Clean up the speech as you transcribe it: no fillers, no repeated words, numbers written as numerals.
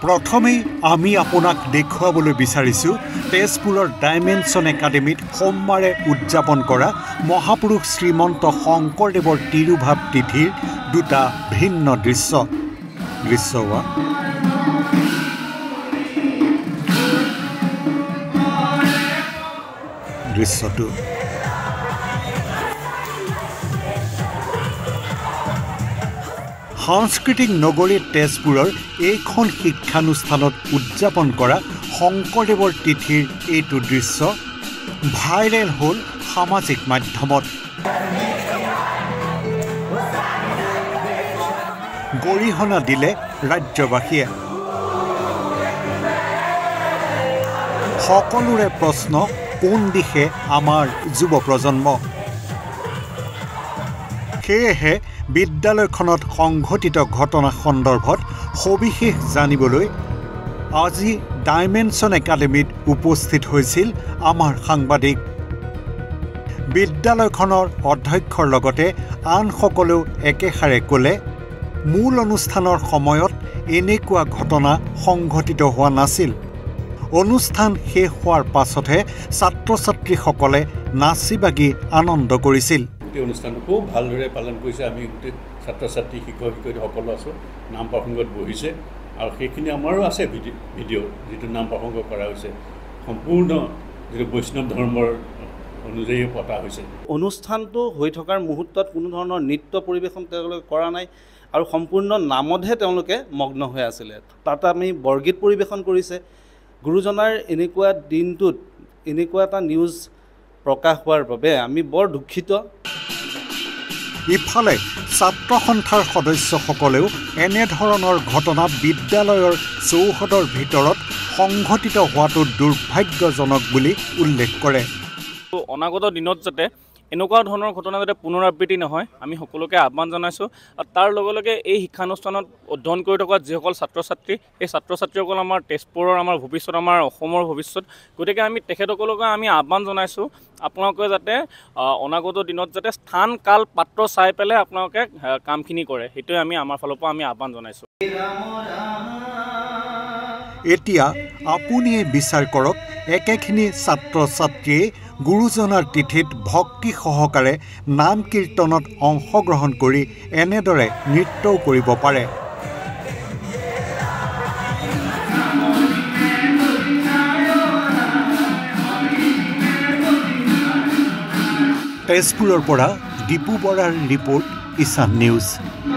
প্ৰথমেই আমি আপোনাক দেখুৱাবলৈ বিচাৰিছোঁ তেজপুৰৰ ডাইমেনশ্যন একাডেমীত সোমবাৰে উদযাপন কৰা মহাপুৰুষ শ্ৰীমন্ত শংকৰদেৱৰ তিৰুভাৱ তিথিৰ দুটা ভিন্ন দৃশ্যটো সাংস্কৃতিক নগৰী তেজপুৰৰ এইখন শিক্ষানুষ্ঠানত উদযাপন কৰা শংকৰদেৱৰ তিথিৰ এইটো দৃশ্য ভাইৰেল হ'ল সামাজিক মাধ্যমত। গৰিহণা দিলে ৰাজ্যবাসীয়ে। সকলোৰে প্ৰশ্ন, কোন দিশে আমাৰ যুৱ প্ৰজন্ম? সেয়েহে বিদ্যালয়খনত সংঘটিত ঘটনা সন্দৰ্ভত সবিশেষ জানিবলৈ আজি ডাইমেনশ্যন একাডেমীত উপস্থিত হৈছিল আমাৰ সাংবাদিক। বিদ্যালয়খনৰ অধ্যক্ষৰ লগতে আনসকলেও একেষাৰে ক'লে, মূল অনুষ্ঠানৰ সময়ত এনেকুৱা ঘটনা সংঘটিত হোৱা নাছিল। অনুষ্ঠান শেষ হোৱাৰ পাছতহে ছাত্ৰ ছাত্ৰীসকলে নাচি বাগি আনন্দ কৰিছিল। অনুষ্ঠান খুব ভালদৰে পালন কৰিছে। আমি গোটেই ছাত্ৰ ছাত্ৰী শিক্ষক শিক্ষয়িত্ৰী সকলো আছোঁ, নাম প্ৰসংগত বহিছে আৰু সেইখিনি আমাৰো আছে ভিডিঅ' যিটো নাম প্ৰসংগ কৰা হৈছে সম্পূৰ্ণ যিটো বৈষ্ণৱ ধৰ্মৰ অনুযায়ী পতা হৈছে। অনুষ্ঠানটো হৈ থকাৰ মুহূৰ্তত কোনো ধৰণৰ নৃত্য পৰিৱেশন তেওঁলোকে কৰা নাই আৰু সম্পূৰ্ণ নামতহে তেওঁলোকে মগ্ন হৈ আছিলে। তাত আমি বৰগীত পৰিৱেশন কৰিছে। গুৰুজনাৰ এনেকুৱা দিনটোত এনেকুৱা এটা নিউজ প্ৰকাশ হোৱাৰ বাবে আমি বৰ দুখিত। ইফালে ছাত্ৰ সন্থাৰ সদস্যসকলেও এনেধৰণৰ ঘটনা বিদ্যালয়ৰ চৌহদৰ ভিতৰত সংঘটিত হোৱাটো দুৰ্ভাগ্যজনক বুলি উল্লেখ কৰে। অনাগত দিনত যাতে এনেকুৱা ধৰণৰ ঘটনা যাতে পুনৰাবৃত্তি নহয়, আমি সকলোকে আহ্বান জনাইছোঁ। আৰু তাৰ লগে লগে এই শিক্ষানুষ্ঠানত অধ্যয়ন কৰি থকা যিসকল ছাত্ৰ ছাত্ৰী, সেই ছাত্ৰ ছাত্ৰীসকল আমাৰ তেজপুৰৰ আমাৰ ভৱিষ্যত, আমাৰ অসমৰ ভৱিষ্যত। গতিকে আমি তেখেতসকলকে আমি আহ্বান জনাইছোঁ, আপোনালোকে যাতে অনাগত দিনত যাতে স্থান কাল পাত্ৰ চাই পেলাই আপোনালোকে কামখিনি কৰে। সেইটোৱে আমি আমাৰ ফালৰ পৰা আমি আহ্বান জনাইছোঁ। এতিয়া আপুনিয়ে বিচাৰ কৰক, একেখিনি ছাত্ৰ ছাত্ৰীয়ে গুৰুজনাৰ তিথিত ভক্তি সহকাৰে নাম কীৰ্তনত অংশগ্ৰহণ কৰি এনেদৰে নৃত্যও কৰিব পাৰে। তেজপুৰৰ পৰা দীপু বৰাৰ ৰিপৰ্ট, ঈশান নিউজ।